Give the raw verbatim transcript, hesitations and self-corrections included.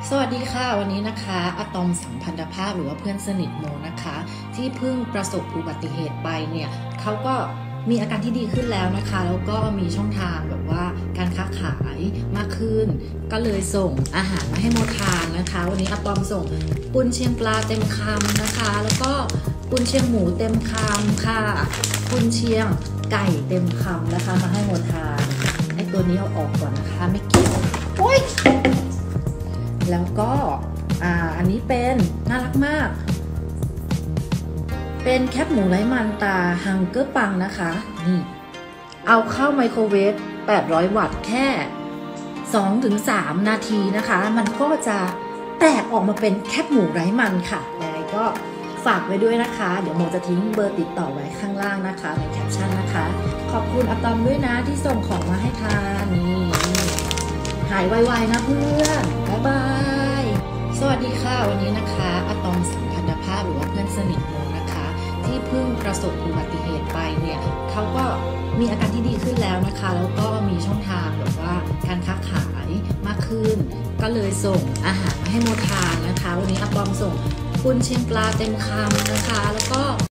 สวัสดีค่ะวันนี้นะคะอะตอมสัมพันธภาพหรือว่าเพื่อนสนิทโมนะคะที่เพิ่งประสบอุบัติเหตุไปเนี่ยเขาก็มีอาการที่ดีขึ้นแล้วนะคะแล้วก็มีช่องทางแบบว่าการค้าขายมากขึ้นก็เลยส่งอาหารมาให้โมทานนะคะวันนี้อะตอมส่งกุนเชียงปลาเต็มคำนะคะแล้วก็กุนเชียงหมูเต็มคำค่ะกุนเชียงไก่เต็มคำนะคะมาให้โมทานไอตัวนี้เอาออกก่อนนะคะไม่เกี่ยวโอ๊ยแล้วก็อ่าอันนี้เป็นน่ารักมากเป็นแคบหมูไร้มันตาฮังเกอร์ปังนะคะนี่เอาเข้าไมโครเวฟแปดร้อยวัตต์แค่ สองถึงสาม นาทีนะคะมันก็จะแตกออกมาเป็นแคบหมูไร้มันค่ะยังไงก็ฝากไว้ด้วยนะคะเดี๋ยวโมจะทิ้งเบอร์ติดต่อไว้ข้างล่างนะคะในแคปชั่นนะคะขอบคุณอะตอมด้วยนะที่ส่งของมาให้ทานนี่หายไวๆนะเพื่อนบ๊ายบายสวัสดีค่ะวันนี้นะคะอะตอมสัมพันธภาพหรือว่าเพื่อนสนิทโมนะคะที่เพิ่งประสบอุบัติเหตุไปเนี่ยเขาก็มีอาการที่ดีขึ้นแล้วนะคะแล้วก็มีช่องทางแบบว่าการค้าขายมากขึ้นก็เลยส่งอาหารมาให้โมทานนะคะวันนี้อะตอมส่งกุนเชียงปลาเต็มคำนะคะแล้วก็